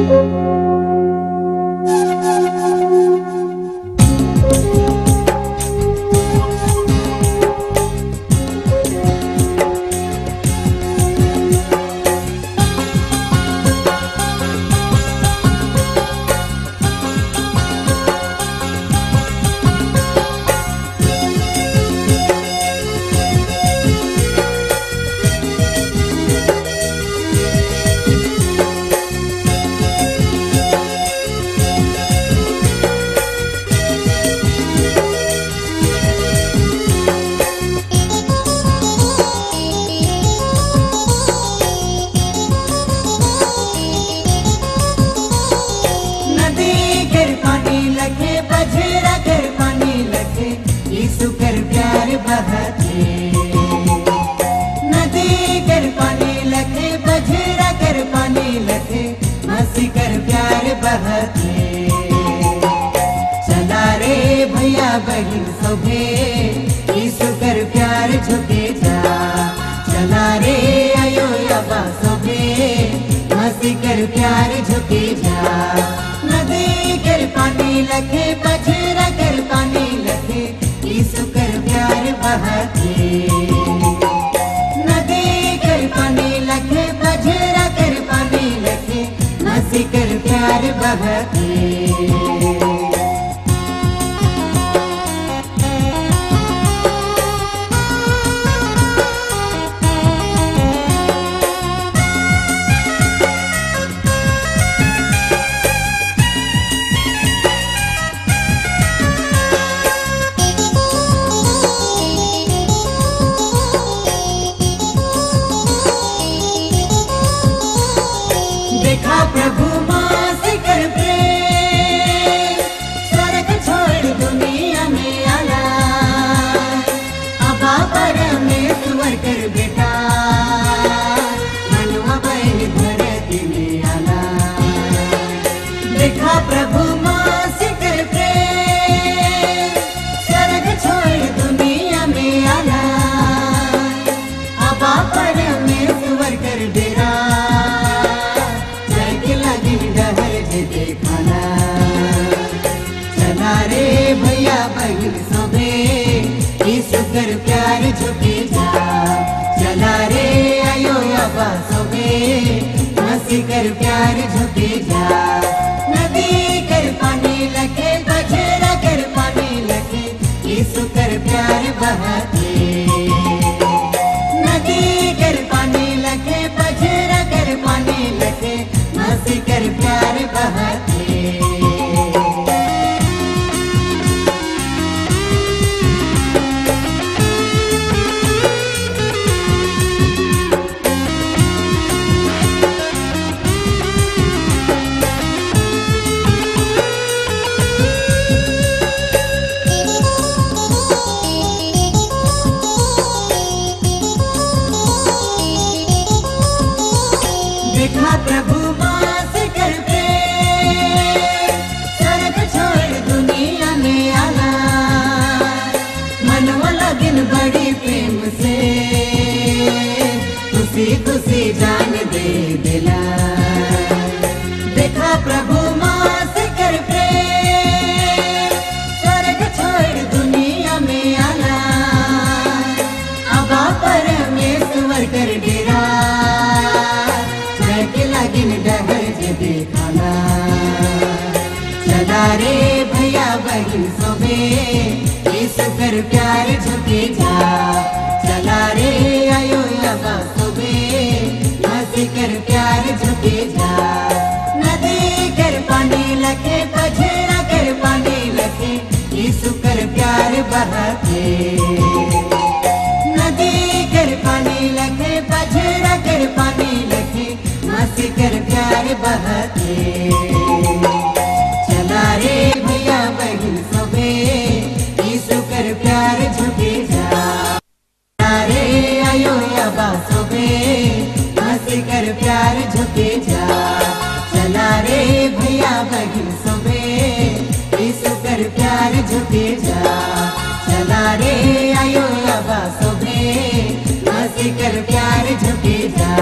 चला रे भैया बहिन सोभे यीशु कर प्यार झुके जा। चला रे आयो अबा सोभे मसीह कर प्यार झुके जा। नदी कर पानी लखे बजरा कर पानी लखे यीशु कर प्यार बहते। नदी कर पानी लखे बजरा कर पानी लखे मसीह कर प्यार बहते। देखा प्रभु मासी कर प्रेम स्वर्ग छोड़ दुनिया में आला। अबा परमेश्वर कर बेटा मनवा बहन धरती में आला। देखा प्रभु मासी कर प्रेम स्वर्ग छोड़ दुनिया में आला। अबा परमेश्वर कर बेटा देखना। चला रे भैया बहिन सोभे यीशु कर प्यार झुके जा। चला रे आयो अबा सोभे मसीह कर प्यार झुके जा। नदी कर पानी लखे बजरा कर पानी लखे यीशु कर प्यार बहते। नदी कर पानी लखे बजरा कर पानी लखे मसीह कर प्यार बहते। देखा प्रभु मासी कर प्रेम स्वर्ग छोड़ दुनिया में आला। मनवा लगिन बड़ी प्रेम से खुशी खुशी जान दे दिला। देखा प्रभु मासी कर प्रेम स्वर्ग छोड़ दुनिया में आला। अबा परमेश्वर कर डेरा लगिन डहर जे देखना। चला रे भैया बहिन सोभे यीशु कर प्यार झुके जा। चला रे आयो अबा सोभे मसीह कर प्यार झुके जा। नदी कर पानी लखे बजरा कर पानी लखे यीशु कर प्यार बहते। नदी कर पानी लखे बजरा कर पानी लखे मसीह कर प्यार बहते। चला रे भैया बहिन सोभे यीशु कर प्यार झुके जा। चला रे आयो अबा सोभे मसीह कर प्यार झुके जा। चला रे भैया बहिन सोभे यीशु कर प्यार झुके जा। चला रे आयो अबा सोभे मसीह कर प्यार झुके जा।